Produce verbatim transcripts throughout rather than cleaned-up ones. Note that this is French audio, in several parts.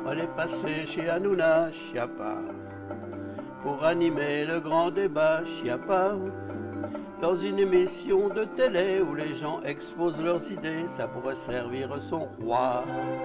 Elle est passée chez Hanouna Chiappa pour animer le grand débat Chiappa. Dans une émission de télé où les gens exposent leurs idées, ça pourrait servir son roi.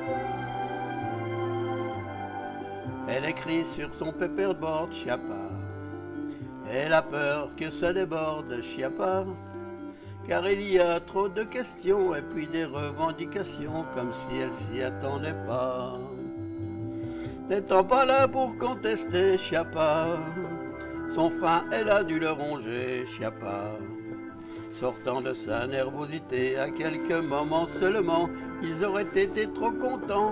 Elle écrit sur son paperboard Chiappa. Elle a peur que ça déborde Chiappa, car il y a trop de questions et puis des revendications comme si elle s'y attendait pas. N'étant pas là pour contester Chiappa, son frein elle a dû le ronger Chiappa. Sortant de sa nervosité à quelques moments seulement, ils auraient été trop contents.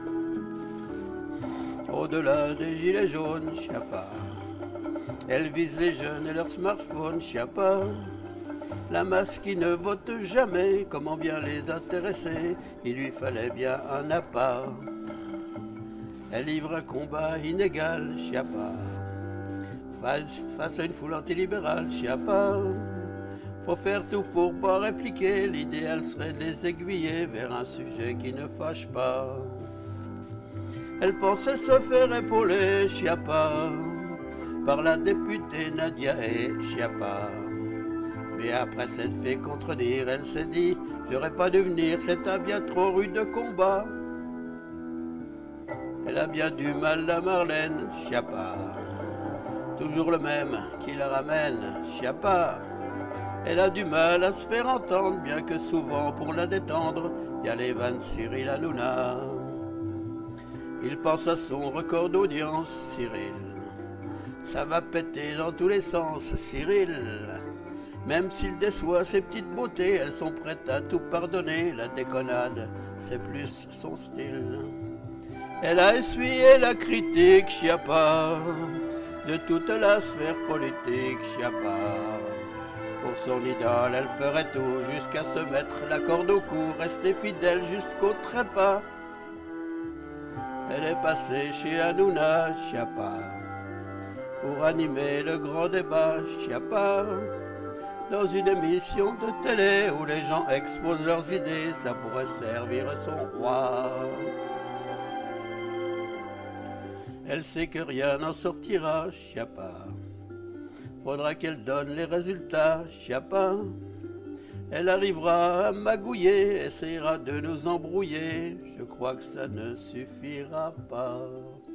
Au-delà des gilets jaunes Chiappa, elle vise les jeunes et leurs smartphones Chiappa. La masse qui ne vote jamais, comment bien les intéresser? Il lui fallait bien un appât. Elle livre un combat inégal Chiappa, face, face à une foule antilibérale Chiappa. Faut faire tout pour pas répliquer, l'idéal serait de les aiguiller vers un sujet qui ne fâche pas. Elle pensait se faire épauler Chiappa par la députée Nadia et Chiappa. Mais après s'être fait contredire, elle s'est dit « J'aurais pas dû venir, c'est un bien trop rude combat ». Elle a bien du mal à Marlène Chiappa, toujours le même qui la ramène Chiappa. Elle a du mal à se faire entendre, bien que souvent pour la détendre, y a les vannes Cyril Hanouna. Il pense à son record d'audience, Cyril. Ça va péter dans tous les sens, Cyril. Même s'il déçoit ses petites beautés, elles sont prêtes à tout pardonner. La déconnade, c'est plus son style. Elle a essuyé la critique, Chiappa, de toute la sphère politique, Chiappa. Pour son idole, elle ferait tout jusqu'à se mettre la corde au cou, rester fidèle jusqu'au trépas. Elle est passée chez Hanouna Chiappa pour animer le grand débat Chiappa. Dans une émission de télé où les gens exposent leurs idées, ça pourrait servir son roi. Elle sait que rien n'en sortira, Chiappa. Faudra qu'elle donne les résultats, Chiappa. Elle arrivera à magouiller, essaiera de nous embrouiller. Je crois que ça ne suffira pas.